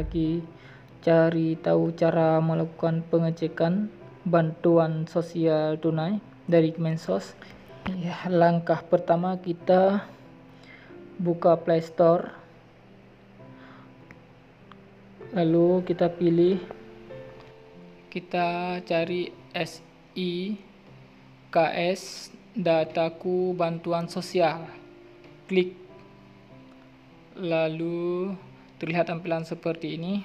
lagi cari tahu cara melakukan pengecekan bantuan sosial tunai dari Kemensos. Ya, langkah pertama kita buka Play Store, lalu kita cari SIKS Dataku Bantuan Sosial, klik, lalu terlihat tampilan seperti ini.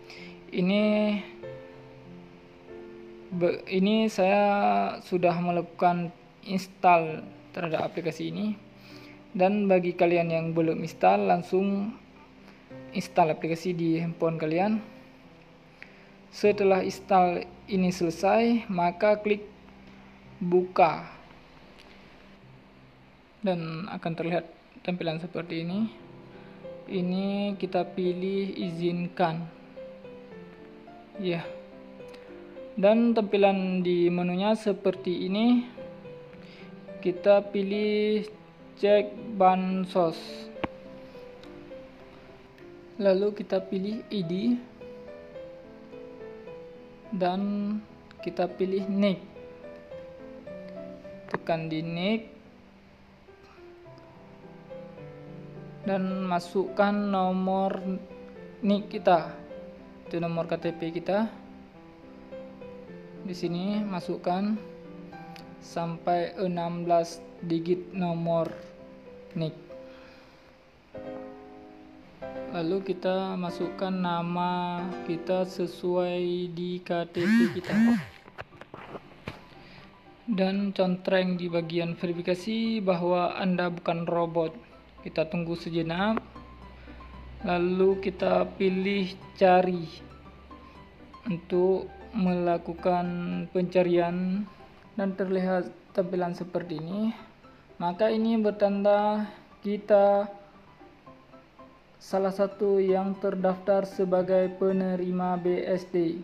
Ini saya sudah melakukan install terhadap aplikasi ini, dan bagi kalian yang belum install, langsung install aplikasi di handphone kalian. Setelah install ini selesai, maka klik buka dan akan terlihat tampilan seperti ini. Ini kita pilih izinkan, ya, dan tampilan di menunya seperti ini. Kita pilih cek bansos, lalu kita pilih ID dan kita pilih NIK. Tekan di NIK dan masukkan nomor NIK kita, itu nomor KTP kita. Di sini masukkan sampai 16 digit nomor NIK. Lalu kita masukkan nama kita sesuai di KTP kita, dan contreng di bagian verifikasi bahwa Anda bukan robot. Kita tunggu sejenak, lalu kita pilih cari untuk melakukan pencarian, dan terlihat tampilan seperti ini. Maka ini bertanda kita salah satu yang terdaftar sebagai penerima BSD,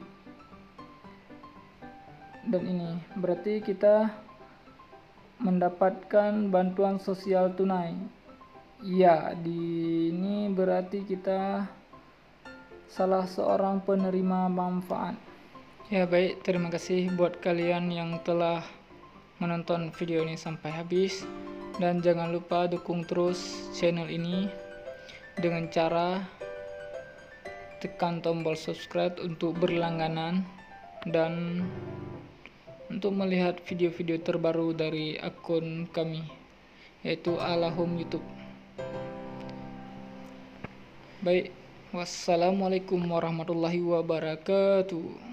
dan ini berarti kita mendapatkan bantuan sosial tunai. Ya, ini berarti kita salah seorang penerima manfaat. Ya, baik, terima kasih buat kalian yang telah menonton video ini sampai habis, dan jangan lupa dukung terus channel ini dengan cara tekan tombol subscribe untuk berlangganan dan untuk melihat video-video terbaru dari akun kami, yaitu Alahum YouTube. Baik, wassalamualaikum warahmatullahi wabarakatuh.